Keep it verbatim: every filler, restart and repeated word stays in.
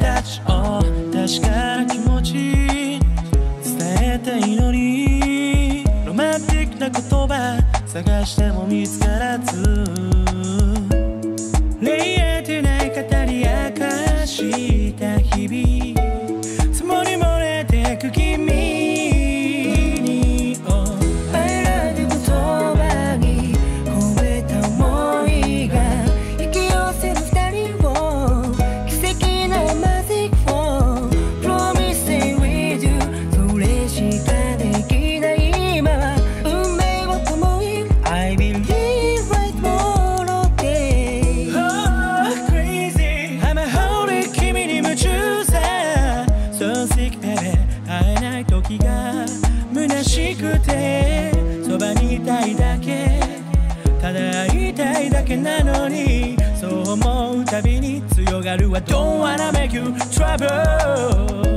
touch を確かな気持ち伝えたいのにロマンティックな言葉探しても見つからず恋愛ってない語り明かした日々積もり漏れてく君に、oh、I love you 言葉に込めた想いが引き寄せる二人を奇跡のマジックを Promise stay with you それしかできない今は運命を共に I believe right tomorrow day Oh crazy I'm a holy 君に夢中さ So sick baby 会えない時が虚しくてそばにいたいだけただ会いたいだけなのにそう思うたびに強がるは Don't wanna make you trouble